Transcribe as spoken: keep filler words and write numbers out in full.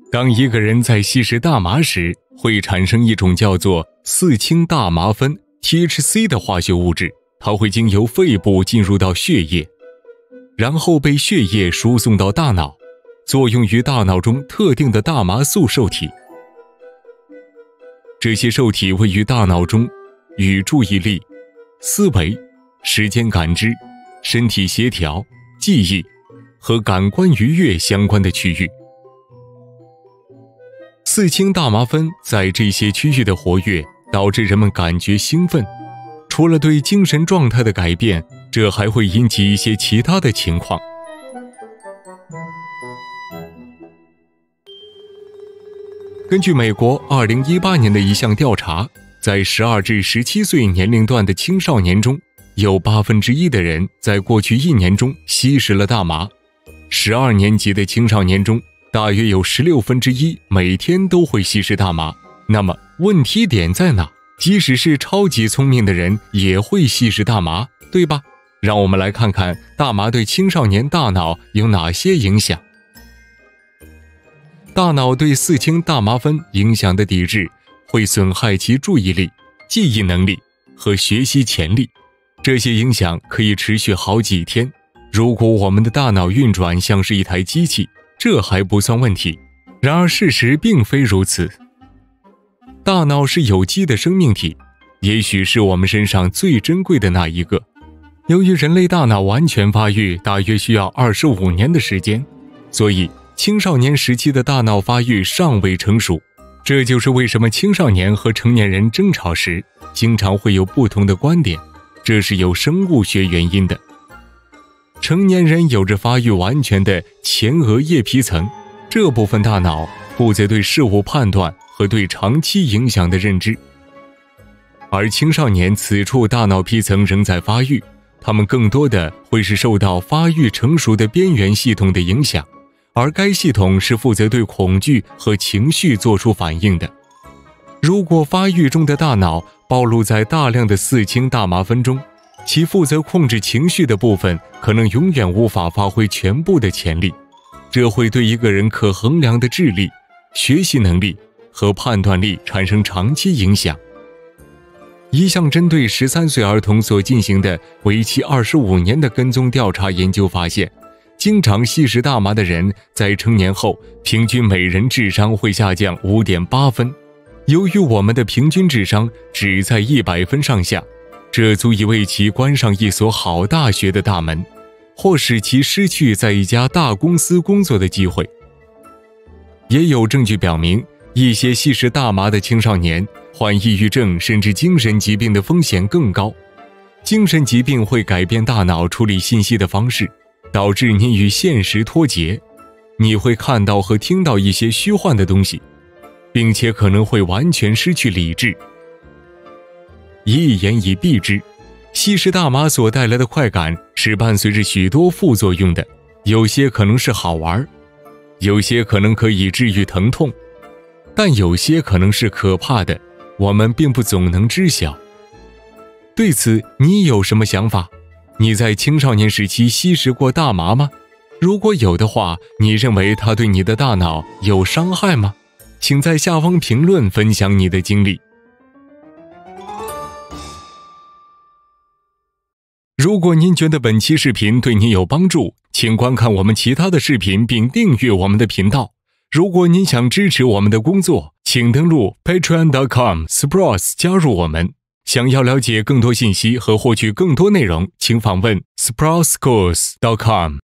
当一个人在吸食大麻时，会产生一种叫做四氢大麻酚 T H C 的化学物质，它会经由肺部进入到血液，然后被血液输送到大脑，作用于大脑中特定的大麻素受体。这些受体位于大脑中与注意力、思维、时间感知、身体协调、记忆和感官愉悦相关的区域。四氢大麻酚在这些区域的活跃，导致人们感觉兴奋。除了对精神状态的改变，这还会引起一些其他的情况。根据美国二零一八年的一项调查，在十二至十七岁年龄段的青少年中，有八分之一的人在过去一年中吸食了大麻。十二年级的青少年中，大约有十六分之一每天都会吸食大麻。那么问题点在哪？即使是超级聪明的人也会吸食大麻，对吧？让我们来看看大麻对青少年大脑有哪些影响。大脑对四氢大麻酚影响的抵制会损害其注意力、记忆能力和学习潜力，这些影响可以持续好几天。如果我们的大脑运转像是一台机器，这还不算问题。然而事实并非如此。大脑是有机的生命体，也许是我们身上最珍贵的那一个。由于人类大脑完全发育大约需要二十五年的时间，所以青少年时期的大脑发育尚未成熟。这就是为什么青少年和成年人争吵时经常会有不同的观点，这是有生物学原因的。成年人有着发育完全的前额叶皮层，这部分大脑负责对事物判断和对长期影响的认知，而青少年此处大脑皮层仍在发育，他们更多的会是受到发育成熟的边缘系统的影响，而该系统是负责对恐惧和情绪做出反应的。如果发育中的大脑暴露在大量的四氢大麻酚中，其负责控制情绪的部分可能永远无法发挥全部的潜力，这会对一个人可衡量的智力、学习能力和判断力产生长期影响。一项针对十三岁儿童所进行的为期二十五年的跟踪调查研究发现，经常吸食大麻的人在成年后平均每人智商会下降 五点八 分。由于我们的平均智商只在一百分上下，这足以为其关上一所好大学的大门，或使其失去在一家大公司工作的机会。也有证据表明，一些吸食大麻的青少年患抑郁症甚至精神疾病的风险更高。精神疾病会改变大脑处理信息的方式，导致你与现实脱节，你会看到和听到一些虚幻的东西，并且可能会完全失去理智。一言以蔽之，吸食大麻所带来的快感是伴随着许多副作用的，有些可能是好玩，有些可能可以治愈疼痛，但有些可能是可怕的，我们并不总能知晓。对此，你有什么想法？你在青少年时期吸食过大麻吗？如果有的话，你认为它对你的大脑有伤害吗？请在下方评论分享你的经历。如果您觉得本期视频对您有帮助，请观看我们其他的视频并订阅我们的频道。如果您想支持我们的工作，请登录 patreon dot com Sprouse 加入我们。想要了解更多信息和获取更多内容，请访问 sprouse schools dot com。